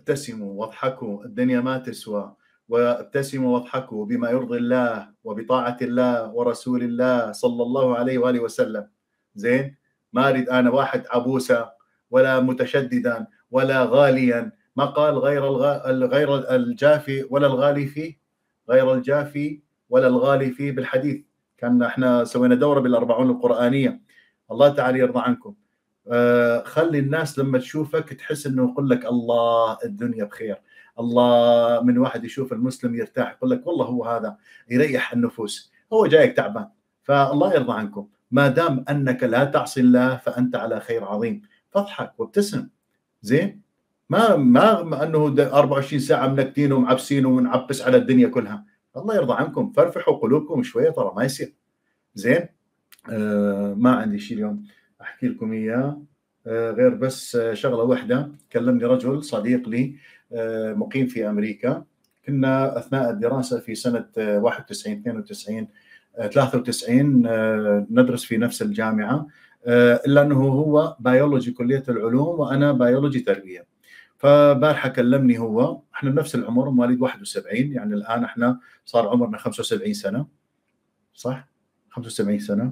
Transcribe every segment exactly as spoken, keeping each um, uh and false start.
ابتسموا واضحكوا، الدنيا ما تسوى، وابتسموا واضحكوا بما يرضي الله وبطاعة الله ورسول الله صلى الله عليه وآله وسلم. زين؟ ما أريد أنا واحد عبوسة ولا متشددا ولا غاليا. ما قال غير الغ... غير الجافي ولا الغالي فيه، غير الجافي ولا الغالي فيه بالحديث. كان احنا سوينا دورة بالأربعون القرآنية. الله تعالى يرضى عنكم. آه خلي الناس لما تشوفك تحس انه يقول لك الله الدنيا بخير، الله. من واحد يشوف المسلم يرتاح يقول لك والله هو هذا يريح النفوس، هو جايك تعبان. فالله يرضى عنكم، ما دام انك لا تعصي الله فانت على خير عظيم، فاضحك وابتسم. زين؟ ما ما انه أربعة وعشرين ساعه منكتين ومعبسين ونعبس على الدنيا كلها. الله يرضى عنكم، فرفحوا قلوبكم شويه، ترى ما يصير. زين؟ آه ما عندي شيء اليوم احكي لكم اياه، آه غير بس آه شغله واحده. كلمني رجل صديق لي آه مقيم في امريكا. كنا اثناء الدراسه في سنه آه واحد وتسعين اثنين وتسعين آه ثلاثة وتسعين آه ندرس في نفس الجامعه، آه الا انه هو بيولوجي كليه العلوم وانا بيولوجي تربيه. فبارحه كلمني هو، احنا بنفس العمر، مواليد واحد وسبعين، يعني الان احنا صار عمرنا خمسة وسبعين سنه، صح؟ خمسة وسبعين سنه.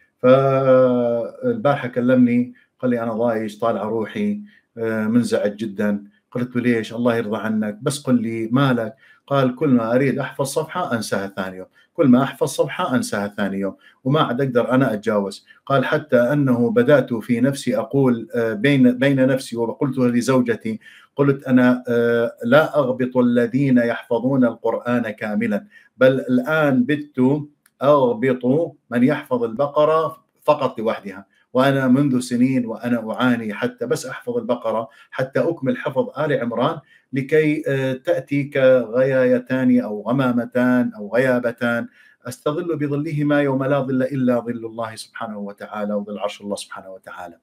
فالبارحه كلمني قال لي انا ضايج طالع روحي، منزعج جدا. قلت له ليش؟ الله يرضى عنك بس قل لي مالك. قال كل ما اريد احفظ صفحه انساها ثاني يوم، كل ما احفظ صفحه انساها ثاني يوم، وما عاد اقدر انا اتجاوز. قال حتى انه بدات في نفسي اقول بين بين نفسي وقلتها لزوجتي، قلت انا لا اغبط الذين يحفظون القران كاملا، بل الان بت أغبط من يحفظ البقرة فقط لوحدها، وأنا منذ سنين وأنا أعاني حتى بس أحفظ البقرة، حتى أكمل حفظ آل عمران لكي تأتي كغيايتان أو غمامتان أو غيابتان أستظل بظلهما يوم لا ظل إلا ظل الله سبحانه وتعالى وظل عرش الله سبحانه وتعالى.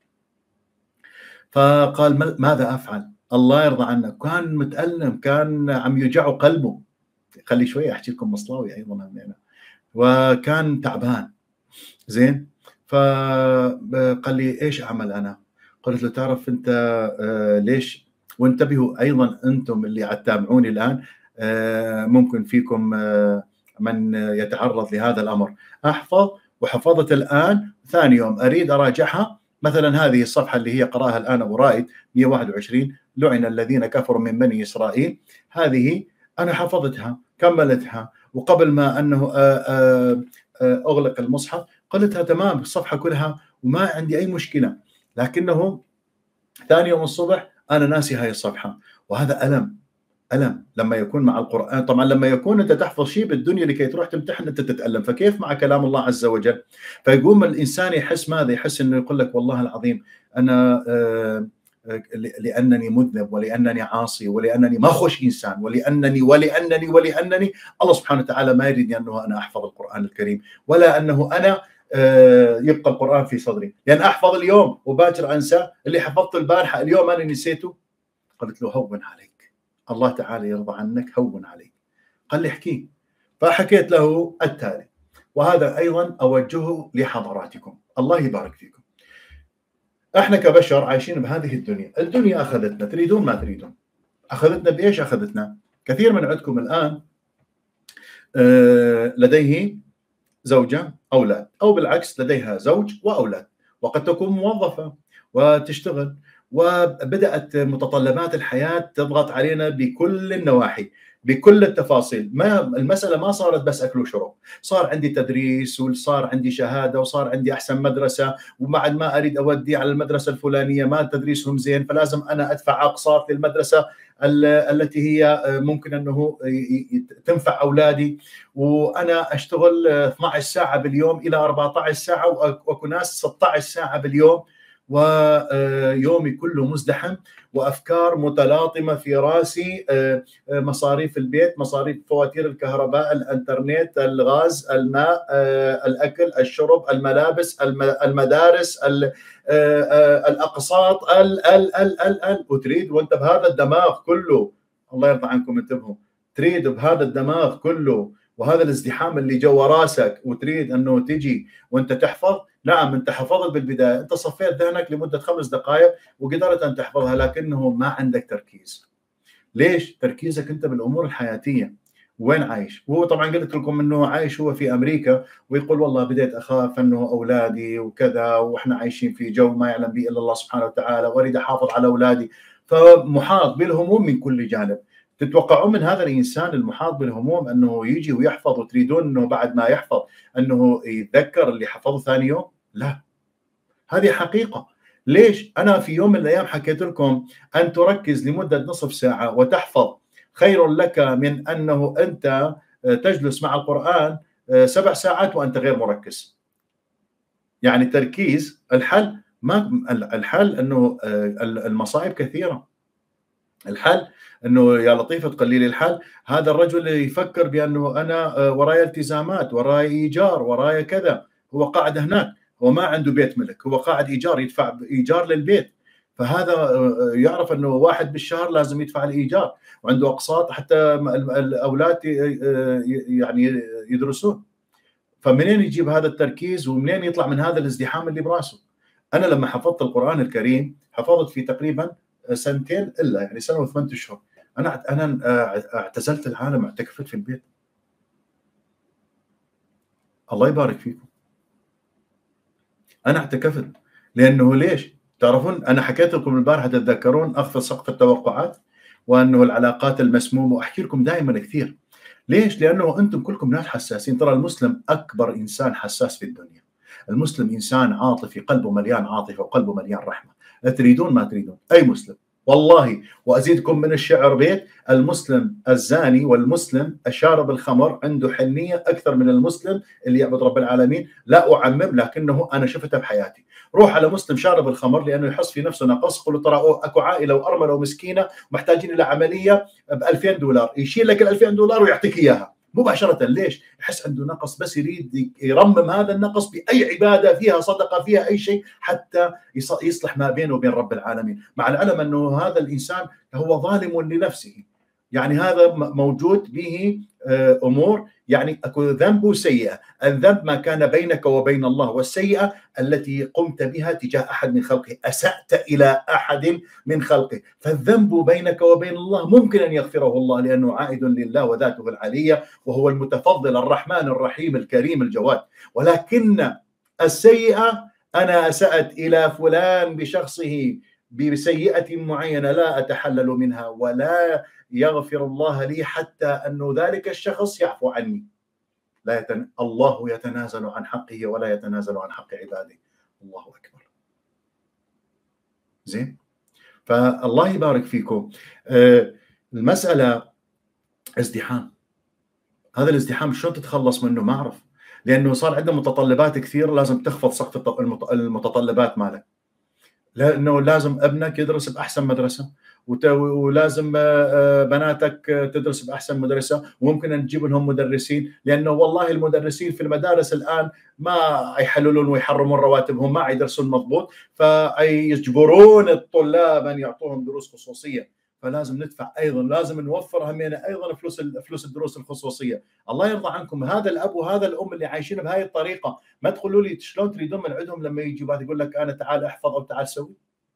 فقال ماذا أفعل؟ الله يرضى عنك. كان متألم، كان عم يوجعه قلبه. خلي شوية أحكي لكم مصلاوي أيضا همينة. وكان تعبان. زين؟ فقال لي ايش اعمل انا؟ قلت له تعرف انت آه ليش؟ وانتبهوا ايضا انتم اللي عم تتابعوني الان، آه ممكن فيكم آه من يتعرض لهذا الامر. احفظ وحفظت الان، ثاني يوم اريد اراجعها، مثلا هذه الصفحه اللي هي قراها الان ابو رائد مئة وواحد وعشرين، لعن الذين كفروا من بني اسرائيل، هذه انا حفظتها كملتها، وقبل ما انه اغلق المصحف قلتها تمام الصفحه كلها وما عندي اي مشكله، لكنه ثاني يوم الصبح انا ناسي هاي الصفحه. وهذا الم، الم لما يكون مع القران. طبعا لما يكون انت تحفظ شيء بالدنيا لكي تروح تمتحن انت تتالم، فكيف مع كلام الله عز وجل؟ فيقوم الانسان يحس ماذا؟ يحس انه يقول لك والله العظيم انا آه لأنني مذنب ولأنني عاصي ولأنني ما خوش إنسان ولأنني ولأنني ولأنني الله سبحانه وتعالى ما يريد أنه أنا أحفظ القرآن الكريم، ولا أنه أنا يبقى القرآن في صدري، لأن يعني أحفظ اليوم وباكر أنسى اللي حفظته البارحة اليوم أنا نسيته. قلت له هون عليك، الله تعالى يرضى عنك، هون عليك. قال لي احكي. فحكيت له التالي، وهذا أيضا أوجهه لحضراتكم، الله يبارك فيكم. احنا كبشر عايشين بهذه الدنيا، الدنيا اخذتنا، تريدون ما تريدون. اخذتنا بايش؟ اخذتنا كثير من عندكم الان آه لديه زوجه اولاد، او بالعكس لديها زوج واولاد، وقد تكون موظفه وتشتغل، وبدات متطلبات الحياه تضغط علينا بكل النواحي بكل التفاصيل. ما المساله ما صارت بس اكل وشرب، صار عندي تدريس وصار عندي شهاده وصار عندي احسن مدرسه، وبعد ما اريد اودي على المدرسه الفلانيه ما تدريسهم زين، فلازم انا ادفع اقساط للمدرسه التي هي ممكن انه تنفع اولادي، وانا اشتغل اثنتي عشرة ساعه باليوم الى أربعة عشر ساعه، واكو ناس ستة عشر ساعه باليوم، ويومي كله مزدحم وافكار متلاطمه في راسي، مصاريف البيت، مصاريف فواتير الكهرباء، الانترنت، الغاز، الماء، الاكل، الشرب، الملابس، المدارس، الاقساط، ال ال ال ال ال وتريد وانت بهذا الدماغ كله، الله يرضى عنكم انتبهوا، تريد بهذا الدماغ كله وهذا الازدحام اللي جوا راسك وتريد انه تجي وانت تحفظ. نعم انت حفظت بالبدايه، انت صفيت ذهنك لمده خمس دقائق وقدرت ان تحفظها، لكنه ما عندك تركيز. ليش؟ تركيزك انت بالامور الحياتيه. وين عايش؟ وهو طبعا قلت لكم انه عايش هو في امريكا، ويقول والله بديت اخاف انه اولادي وكذا، واحنا عايشين في جو ما يعلم به الا الله سبحانه وتعالى، واريد احافظ على اولادي، فمحاط بالهموم من كل جانب. تتوقعون من هذا الانسان المحاط بالهموم انه يجي ويحفظ، وتريدون انه بعد ما يحفظ انه يتذكر اللي حفظه ثاني يوم؟ لا، هذه حقيقه. ليش؟ انا في يوم من الايام حكيت لكم ان تركز لمده نصف ساعه وتحفظ خير لك من انه انت تجلس مع القران سبع ساعات وانت غير مركز. يعني التركيز الحل، ما الحل انه المصائب كثيره. الحل انه يا لطيفه تقلي لي الحل. هذا الرجل يفكر بانه انا وراي التزامات، وراي ايجار، وراي كذا، هو قاعد هناك، هو ما عنده بيت ملك، هو قاعد ايجار، يدفع ايجار للبيت، فهذا يعرف انه واحد بالشهر لازم يدفع الايجار، وعنده اقساط حتى الاولاد يعني يدرسون. فمنين يجيب هذا التركيز، ومنين يطلع من هذا الازدحام اللي براسه؟ انا لما حفظت القران الكريم حفظت في تقريبا سنتين الا، يعني سنه وثمانية اشهر. انا انا اعتزلت العالم، اعتكفت في البيت. الله يبارك فيكم. انا اعتكفت لانه ليش؟ تعرفون انا حكيت لكم البارحه تتذكرون اخفض سقف التوقعات، وانه العلاقات المسمومه، واحكي لكم دائما كثير. ليش؟ لانه انتم كلكم ناس حساسين. ترى المسلم اكبر انسان حساس في الدنيا. المسلم انسان عاطفي، قلبه مليان عاطفه وقلبه مليان رحمه. تريدون ما تريدون، اي مسلم والله. وازيدكم من الشعر بيت: المسلم الزاني والمسلم الشارب الخمر عنده حنيه اكثر من المسلم اللي يعبد رب العالمين. لا اعمم، لكنه انا شفته بحياتي. روح على مسلم شارب الخمر لانه يحس في نفسه نقص، قل له ترى اكو عائله وارمله ومسكينه محتاجين الى عمليه ب ألفين دولار، يشيل لك ال ألفين دولار ويعطيك اياها مباشره. ليش؟ يحس عنده نقص، بس يريد يرمم هذا النقص باي عباده فيها صدقه، فيها اي شيء، حتى يصلح ما بينه وبين رب العالمين، مع العلم انه هذا الانسان هو ظالم لنفسه. يعني هذا موجود به امور، يعني اكو ذنب وسيئه. الذنب ما كان بينك وبين الله، والسيئه التي قمت بها تجاه احد من خلقه، اسات الى احد من خلقه. فالذنب بينك وبين الله ممكن ان يغفره الله لانه عائد لله وذاته العليه، وهو المتفضل الرحمن الرحيم الكريم الجواد. ولكن السيئه، انا اسات الى فلان بشخصه بسيئه معينه لا اتحلل منها، ولا يغفر الله لي حتى أنه ذلك الشخص يعفو عني. لا يتن... الله يتنازل عن حقه ولا يتنازل عن حق عباده. الله أكبر. زين؟ فالله يبارك فيكم. آه المسألة ازدحام. هذا الازدحام شلون تتخلص منه؟ ما أعرف، لأنه صار عندنا متطلبات كثير، لازم تخفض سقف المتطلبات مالك. لانه لازم ابنك يدرس باحسن مدرسه، ولازم بناتك تدرس باحسن مدرسه، وممكن نجيب لهم مدرسين، لانه والله المدرسين في المدارس الان ما يحللون ويحرمون رواتبهم، ما يدرسون مضبوط، فيجبرون الطلاب ان يعطوهم دروس خصوصيه. فلازم ندفع ايضا، لازم نوفر همينا ايضا فلوس فلوس الدروس الخصوصيه. الله يرضى عنكم. هذا الاب وهذا الام اللي عايشين بهاي الطريقه، ما تقولوا لي شلون تريدون من عندهم لما يجي بعد يقول لك انا تعال احفظ او تعال سوي.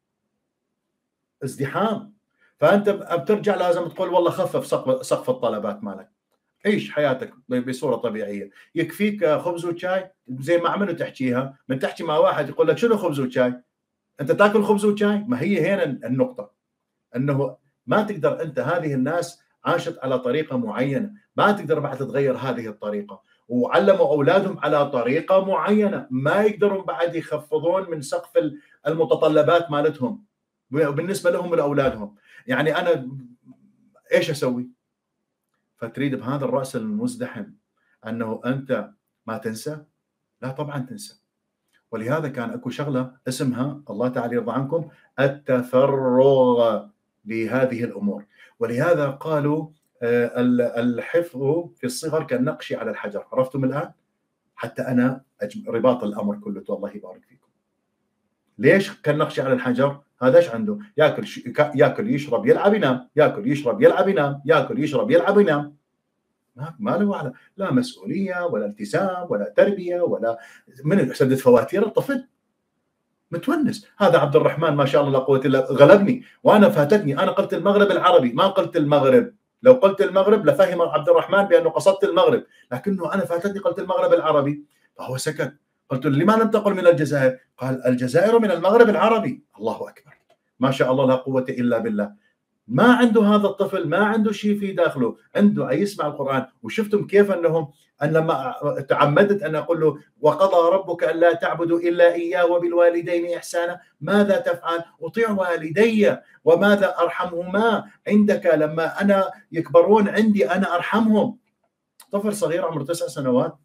ازدحام. فانت بترجع لازم تقول والله خفف سقف الطلبات مالك، عيش حياتك بصوره طبيعيه، يكفيك خبز وشاي. زي ما عملوا تحكيها، من تحكي مع واحد يقول لك شنو خبز وشاي؟ انت تاكل خبز وشاي؟ ما هي هنا النقطه، انه ما تقدر انت، هذه الناس عاشت على طريقه معينه، ما تقدر بعد تغير هذه الطريقه، وعلموا اولادهم على طريقه معينه، ما يقدرون بعد يخفضون من سقف المتطلبات مالتهم بالنسبه لهم لاولادهم. يعني انا ايش اسوي؟ فتريد بهذا الراس المزدحم انه انت ما تنسى؟ لا طبعا تنسى. ولهذا كان اكو شغله اسمها، الله تعالى يرضى عنكم، التفرغ لهذه الامور. ولهذا قالوا الحفظ في الصغر كالنقش على الحجر. عرفتم الان؟ حتى انا رباط الامر كله. الله يبارك فيكم. ليش كالنقش على الحجر؟ هذا ايش عنده؟ ياكل ياكل يشرب يلعب ينام، ياكل يشرب يلعب ينام، ياكل يشرب يلعب ينام. ما له على لا مسؤوليه ولا التزام ولا تربيه ولا من يسدد فواتير الطفل. متونس. هذا عبد الرحمن ما شاء الله لا قوة إلا غلبني، وأنا فاتتني، أنا قلت المغرب العربي ما قلت المغرب. لو قلت المغرب لفهم عبد الرحمن بأنه قصدت المغرب، لكنه أنا فاتتني قلت المغرب العربي، فهو سكت. قلت له: لما لم تقل من الجزائر؟ قال: الجزائر من المغرب العربي. الله أكبر، ما شاء الله لا قوة إلا بالله. ما عنده هذا الطفل، ما عنده شيء في داخله، عنده أي يسمع القرآن. وشفتم كيف أنهم، أن لما تعمدت أن أقول له: وقضى ربك ألا تعبدوا إلا إياه وبالوالدين إحسانا، ماذا تفعل؟ أطيع والدي وماذا أرحمهما عندك لما أنا يكبرون عندي أنا أرحمهم. طفل صغير عمره تسع سنوات.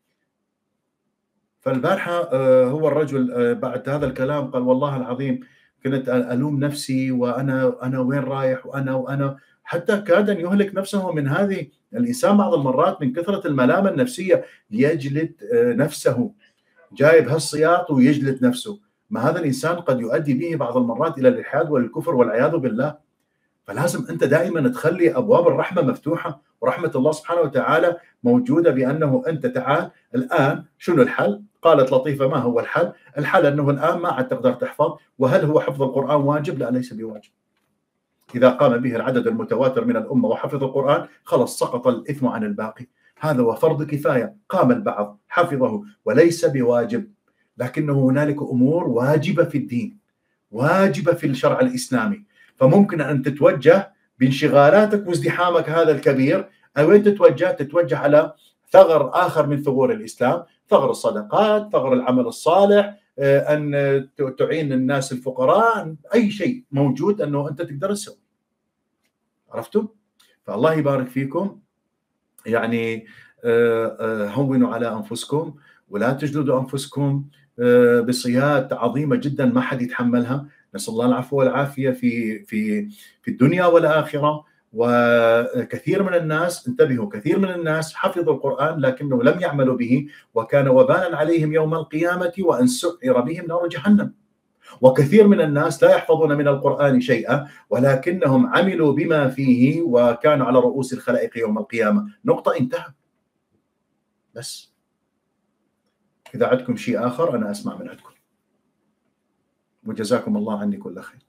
فالبارحة هو الرجل بعد هذا الكلام قال: والله العظيم كنت ألوم نفسي، وأنا أنا وين رايح، وأنا وأنا حتى كاد أن يهلك نفسه من هذه. الإنسان بعض المرات من كثرة الملامة النفسية يجلد نفسه، جايب هالسياط ويجلد نفسه. ما هذا الإنسان قد يؤدي به بعض المرات إلى الإلحاد والكفر والعياذ بالله. فلازم أنت دائما تخلي أبواب الرحمة مفتوحة، ورحمة الله سبحانه وتعالى موجودة، بأنه أنت تعال الآن شنو الحل؟ قالت لطيفة: ما هو الحل؟ الحل أنه الآن ما عاد تقدر تحفظ. وهل هو حفظ القرآن واجب؟ لا، ليس بواجب. إذا قام به العدد المتواتر من الأمة وحفظ القرآن خلص سقط الإثم عن الباقي. هذا هو فرض كفاية، قام البعض حفظه وليس بواجب. لكنه هنالك أمور واجبة في الدين، واجبة في الشرع الإسلامي. فممكن أن تتوجه بانشغالاتك وازدحامك هذا الكبير، أو أن تتوجه تتوجه على ثغر آخر من ثغور الإسلام، ثغر الصدقات، ثغر العمل الصالح، أن تعين الناس الفقراء، أي شيء موجود أنه أنت تقدر تسوي. عرفتم؟ فالله يبارك فيكم. يعني هونوا على أنفسكم ولا تجلدوا أنفسكم بصيات عظيمة جدا ما حد يتحملها. نسأل الله العفو والعافية في في في الدنيا والآخرة. وكثير من الناس، انتبهوا، كثير من الناس حفظوا القرآن لكنه لم يعملوا به، وكان وبالا عليهم يوم القيامة وأن سعر بهم نار جهنم. وكثير من الناس لا يحفظون من القرآن شيئا ولكنهم عملوا بما فيه وكانوا على رؤوس الخلائق يوم القيامة. نقطة، انتهى. بس إذا عندكم شيء آخر أنا أسمع من عندكم، وجزاكم الله عني كل خير.